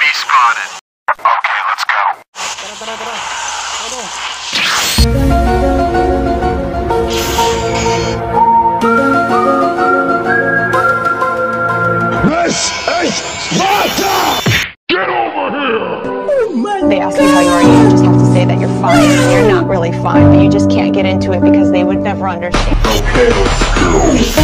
spotted. Okay, let's go. Tara, tara, tara. Ano? This is Sparta! Get over here! They ask you how you are, you just have to say that you're fine. You're not really fine, but you just can't get into it because they would never understand. Okay, let's go.